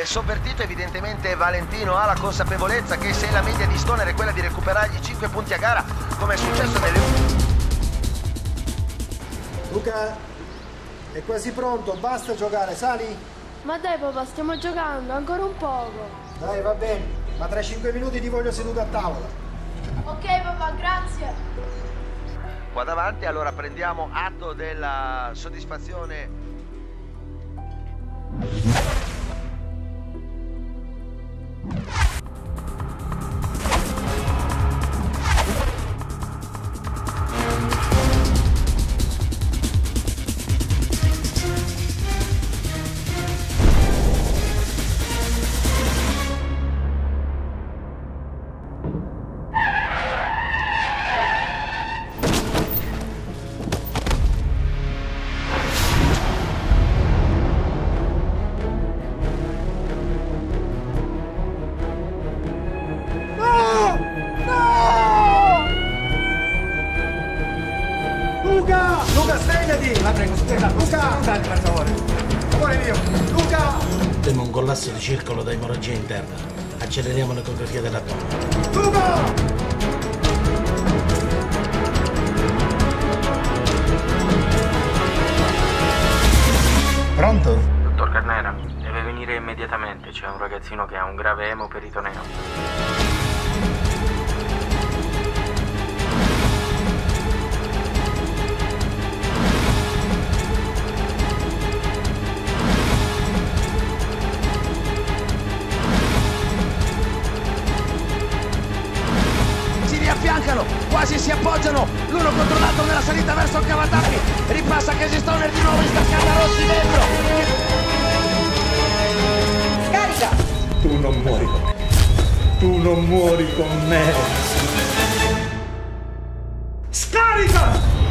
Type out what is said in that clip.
sovvertito. Evidentemente Valentino ha la consapevolezza che se la media di Stoner è quella di recuperargli 5 punti a gara, come è successo nelle... Luca, è quasi pronto, basta giocare, sali? Ma dai papà, stiamo giocando, ancora un poco. Dai, va bene, ma tra 5 minuti ti voglio seduto a tavola. Ok papà, grazie. Qua davanti, allora prendiamo atto della soddisfazione. Luca, svegliati! La prego, svegliati! Luca! Per favore! Amore mio! Luca! Temo un collasso di circolo da emorragia interna. Acceleriamo l'ecografia dell'addome. Luca! Pronto? Dottor Carnera, deve venire immediatamente. C'è un ragazzino che ha un grave emoperitoneo. Affiancano, quasi si appoggiano l'uno contro l'altro nella salita verso il cavatappi. Ripassa Casey Stoner di nuovo in staccata, Rossi dentro. Scarica! Tu non muori con me. Tu non muori con me. Scarica!